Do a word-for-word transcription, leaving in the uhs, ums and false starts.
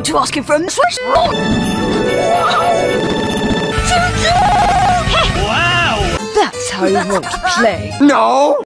going to ask him for a Swiss roll. Wow! That's how you want to play. No!